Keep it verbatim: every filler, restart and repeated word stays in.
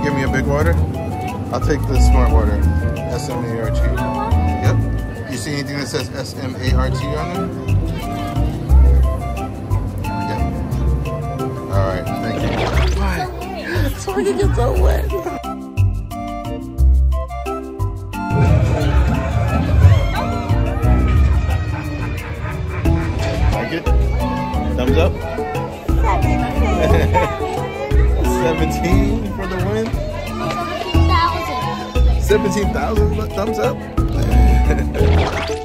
give me a big water? I'll take the smart water. S M A R T. Yep. You see anything that says S M A R T on there? Yep. Alright, thank you. Why? So I can get so wet. Like it? Thumbs up? seventeen for the win? seventeen thousand thumbs up?